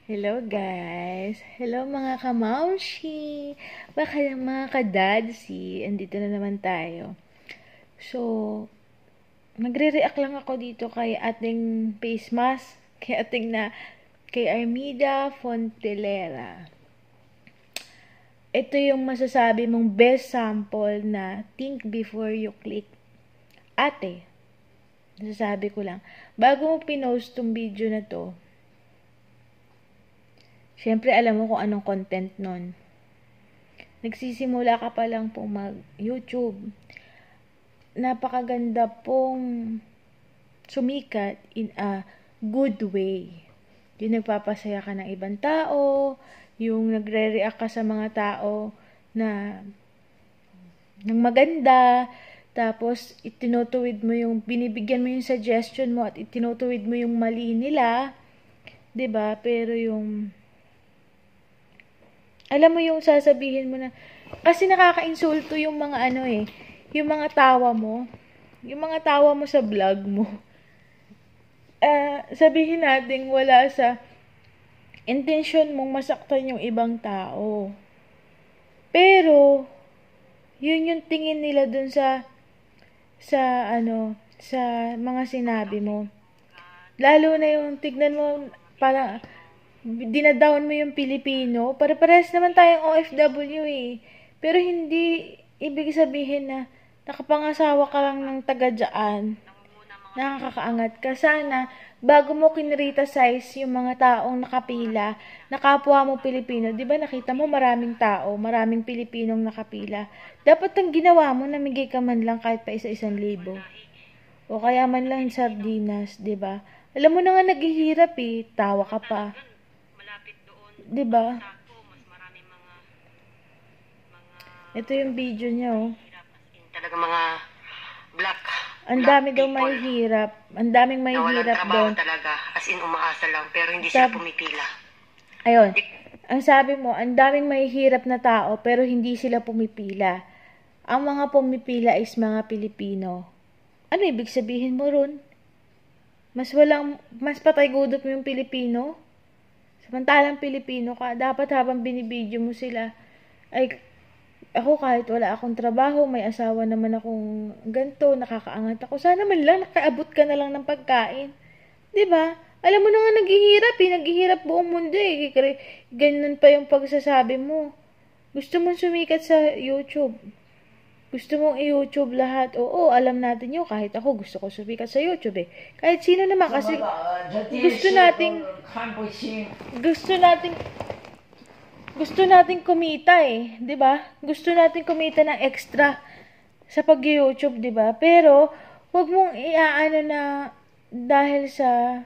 Hello guys! Hello mga kamamshi! Baka mga kadadsi, andito na naman tayo. So, nagre-react lang ako dito kay ating face mask, kay Armida Fontelera. Ito yung masasabi mong best sample na think before you click. Ate, nasasabi ko lang, bago mo pinost tong video na to, syempre, alam mo kung anong content nun. Nagsisimula ka pa lang pong mag-YouTube. Napakaganda pong sumikat in a good way. Yung nagpapasaya ka ng ibang tao, yung nagre-react ka sa mga tao na ng maganda, tapos itinutuwid mo yung, binibigyan mo yung suggestion mo at itinutuwid mo yung mali nila, 'di ba? Pero yung alam mo yung sasabihin mo na, kasi nakaka-insulto yung mga yung mga tawa mo sa vlog mo. Sabihin natin wala sa intention mong masaktan yung ibang tao. Pero, yun yung tingin nila dun sa mga sinabi mo. Lalo na yung tignan mo, parang, dinadown mo yung Pilipino, para-parehas naman tayong OFW eh. Pero hindi ibig sabihin na nakapangasawa ka lang ng taga-dyan, nakakaangat ka. Sana, bago mo kinriticize yung mga taong nakapila, na kapwa mo Pilipino, di ba nakita mo maraming tao, maraming Pilipinong nakapila. Dapat ang ginawa mo, namigay ka man lang kahit pa 1,000. O kaya man lang sardinas, di ba? Alam mo na nga naghihirap eh, tawa ka pa. 'Di ba? Ito yung video niya oh. Talaga mga black. Ang dami daw mahihirap. Ang daming mahihirap doon. Talaga, as in umaasa lang pero hindi sila pumipila. Ayun. Ang sabi mo, ang daming mahihirap na tao pero hindi sila pumipila. Ang mga pumipila is mga Pilipino. Ano ibig sabihin mo ron? Mas patay gudot mo yung Pilipino? Samantalang Pilipino ka, dapat habang binibidyo mo sila, ay, ako kahit wala akong trabaho, may asawa naman akong ganto, nakakaangat ako, sana man lang nakaabot ka na lang ng pagkain. 'Di ba? Alam mo na nga naghihirap buong mundo eh. Ganun pa yung pagsasabi mo. Gusto mong sumikat sa YouTube. Gusto mong i-YouTube lahat. Oo, alam natin yun. Kahit ako, gusto ko sumikat sa YouTube eh. Kahit sino naman kasi gusto nating kumita eh, 'di ba? Gusto nating kumita ng extra sa pag-YouTube, 'di ba? Pero wag mong iaano na dahil sa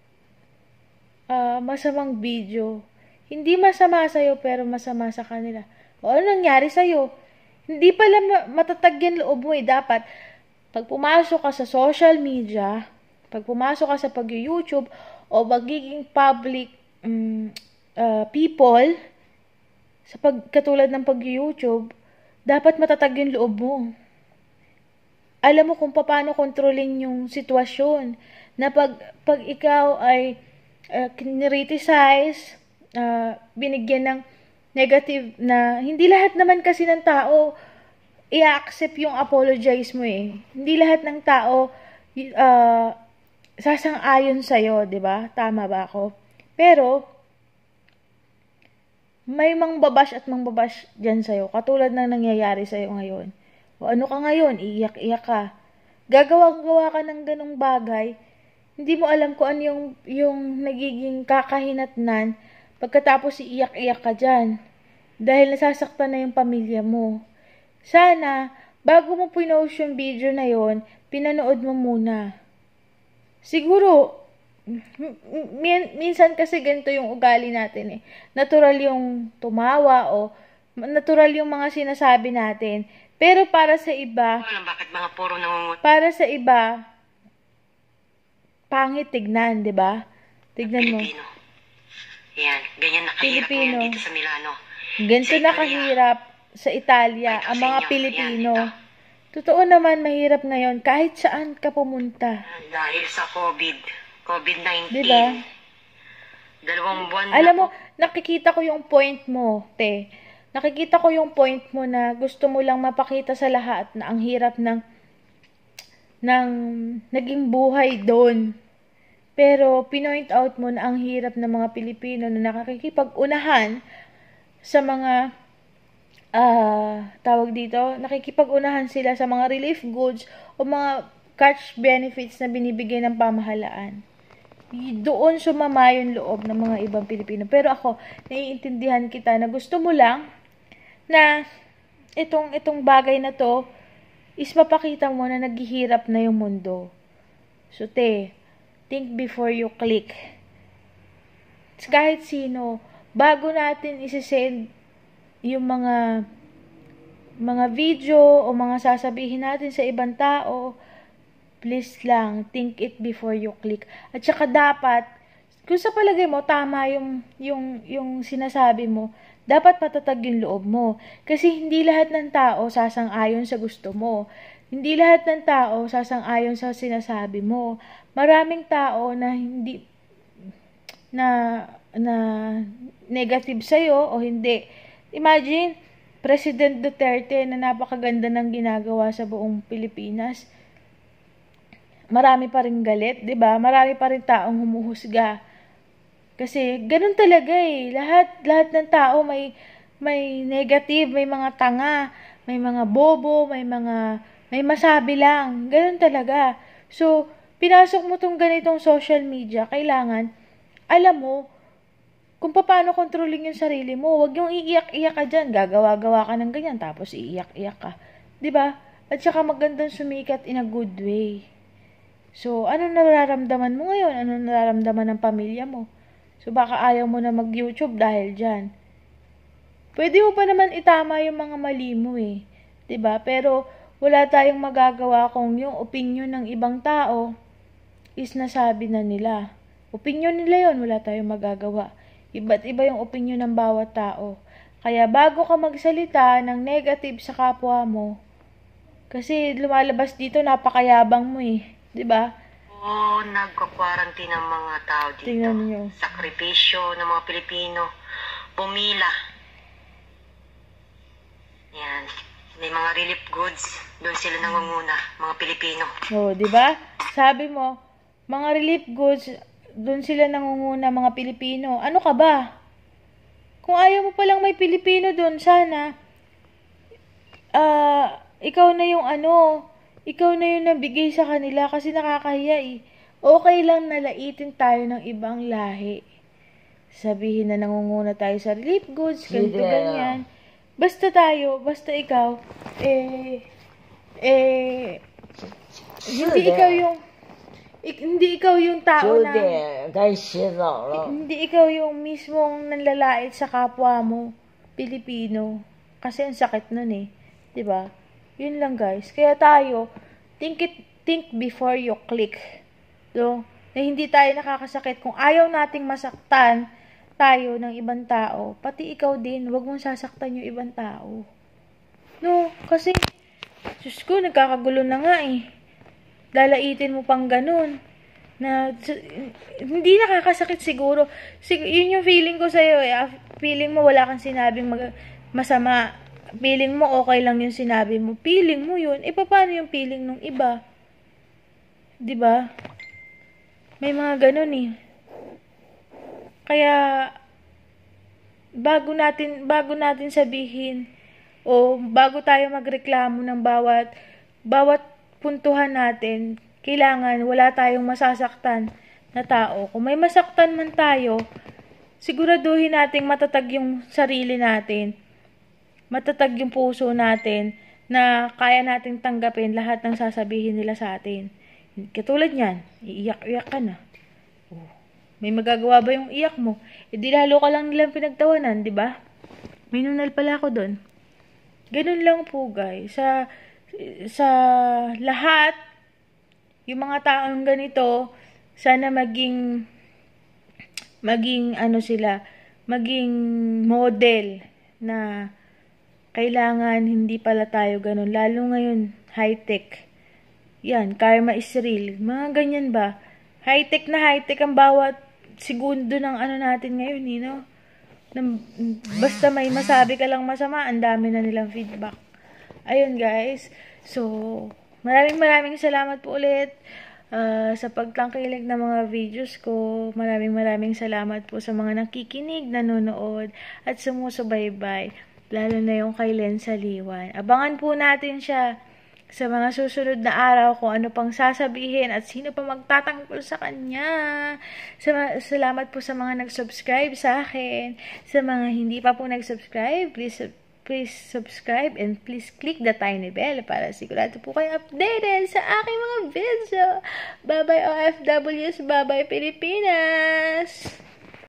masamang video. Hindi masama sa'yo pero masama sa kanila. O ano nangyari sa'yo? Hindi pala matatag yan loob mo eh. Dapat, pag pumasok ka sa social media, pag pumasok ka sa pag-YouTube, o magiging public people, sa katulad ng pag-YouTube, dapat matatag yung loob mo. Alam mo kung paano kontrolin yung sitwasyon, na pag ikaw ay kinriticize, binigyan ng negative na, hindi lahat naman kasi ng tao i-accept yung apologize mo eh. Hindi lahat ng tao sasang-ayon sa'yo, 'di ba? Tama ba ako? Pero may mangbabash at mangbabash dyan sa'yo, katulad ng nangyayari sa'yo ngayon. O ano ka ngayon, iiyak-iyak ka. Gagawa ka ng ganong bagay, hindi mo alam kung ano yung nagiging kakahinatnan pagkatapos iiyak-iyak ka dyan. Dahil nasasaktan na yung pamilya mo. Sana, bago mo pinost yung video na yon, pinanood mo muna. Siguro, minsan kasi ganito yung ugali natin eh. Natural yung tumawa o natural yung mga sinasabi natin. Pero para sa iba, bakit mga puro nangungut? Para sa iba, pangit tignan, 'di ba? Tignan mo. Pilipino. Yan, ganyan nakahirap ngayon dito sa Milano. Ganito nakahirap sa Italia ang mga Pilipino. Totoo naman, mahirap ngayon kahit saan ka pumunta. Dahil sa COVID-19. Diba? 2 buwan Alam na mo, nakikita ko yung point mo, te. Nakikita ko yung point mo na gusto mo lang mapakita sa lahat na ang hirap ng naging buhay doon. Pero pinoint out mo na ang hirap ng mga Pilipino na nakikipag-unahan sa mga tawag dito, nakikipag-unahan sila sa mga relief goods o mga cash benefits na binibigay ng pamahalaan. Doon sumama yung loob ng mga ibang Pilipino. Pero ako, naiintindihan kita na gusto mo lang na itong bagay na to is mapakita mo na naghihirap na yung mundo. So, te, think before you click. Kahit sino, bago natin isi-send yung mga video o mga sasabihin natin sa ibang tao, please lang, think it before you click. At saka dapat, kung sa palagay mo, tama yung sinasabi mo, dapat matatag yung loob mo. Kasi hindi lahat ng tao sasang-ayon sa gusto mo. Hindi lahat ng tao sasang-ayon sa sinasabi mo. Maraming tao na hindi na negative sa'yo o hindi. Imagine, President Duterte na napakaganda ng ginagawa sa buong Pilipinas. Marami pa rin galit, 'di ba? Marami pa rin taong humuhusga. Kasi ganun talaga eh. Lahat ng tao may negative, may mga tanga, may mga bobo, may masabi lang. Ganun talaga. So, pinasok mo tong ganitong social media, kailangan alam mo kung paano kontrolin yung sarili mo. Huwag yung iiyak-iyak ka dyan. Gagawa-gawa ka ng ganyan, tapos iiyak-iyak ka. 'Di ba? At saka magandang sumikat in a good way. So, ano nararamdaman mo ngayon? Ano nararamdaman ng pamilya mo? So, baka ayaw mo na mag-YouTube dahil dyan. Pwede mo pa naman itama yung mga mali mo eh. 'Di ba? Pero, wala tayong magagawa kung yung opinion ng ibang tao is nasabi na nila. Opinion nila yon, wala tayong magagawa. Iba't iba yung opinion ng bawat tao. Kaya bago ka magsalita ng negative sa kapwa mo, kasi lumalabas dito, napakayabang mo eh. 'Di ba? Oo, nagka-quarantine ang mga tao dito. Tingnan niyo. Sakripisyo ng mga Pilipino. Pumila. Yan. May mga relief goods. Doon sila nangunguna, mga Pilipino. Oh, 'di ba? Sabi mo, mga relief goods, doon sila nangunguna, mga Pilipino. Ano ka ba? Kung ayaw mo palang may Pilipino doon, sana ikaw na yung ikaw na yung nabigay sa kanila kasi nakakahiya eh. Okay lang nalaitin tayo ng ibang lahi. Sabihin na nangunguna tayo sa relief goods, ganito ganyan. Basta ikaw, hindi ikaw yung tao na hindi ikaw yung mismong nanlalait sa kapwa mo, Pilipino. Kasi ang sakit nun eh. 'Di ba? Yun lang guys. Kaya tayo, think before you click. So, na hindi tayo nakakasakit. Kung ayaw nating masaktan tayo ng ibang tao, pati ikaw din, wag mong sasaktan yung ibang tao. No, kasi, Diyos ko, nagkakagulo na nga eh. Lalaitin mo pang ganun. Hindi nakakasakit siguro. Yun yung feeling ko sa'yo eh. Feeling mo wala kang sinabing masama. Feeling mo okay lang yung sinabi mo. Feeling mo yun. Paano yung feeling ng iba? 'Di ba? May mga ganun eh. Kaya bago natin sabihin o bago tayo magreklamo ng bawat puntuhan natin, kailangan wala tayong masasaktan na tao. Kung may masaktan man tayo, siguraduhin nating matatag yung sarili natin. Matatag yung puso natin na kaya nating tanggapin lahat ng sasabihin nila sa atin. Katulad niyan, iiyak-iyak ka na. Oh, may magagawa ba yung iyak mo? Di lalo ka lang nilang pinagtawanan, di ba? May nunal pala ako doon. Ganun lang po guys. Sa lahat, yung mga taong ganito, sana maging maging model na kailangan hindi pala tayo ganun. Lalo ngayon, high-tech. Yan, karma is real. Mga ganyan ba? High-tech na high-tech ang bawat segundo ng ano natin ngayon, no? Basta may masabi ka lang masama, ang dami na nilang feedback. Ayun, guys. So, maraming salamat po ulit sa pagtangkilik ng mga videos ko. Maraming salamat po sa mga nakikinig, nanonood, at sumusubaybay. Lalo na yung kay Len Saliwan. Abangan po natin siya sa mga susunod na araw kung ano pang sasabihin at sino pa magtatanggol sa kanya. Salamat po sa mga nag-subscribe sa akin. Sa mga hindi pa po nag-subscribe, please subscribe and please click the tiny bell para sigurado po kayo updated sa aking mga video. Bye-bye OFWs, bye-bye Pilipinas!